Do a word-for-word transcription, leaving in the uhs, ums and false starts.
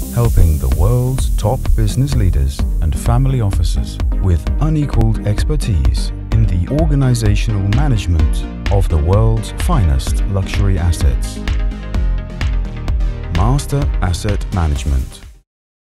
helping the world's top business leaders and family offices with unequaled expertise in the organizational management of the world's finest luxury assets. Master Asset Management.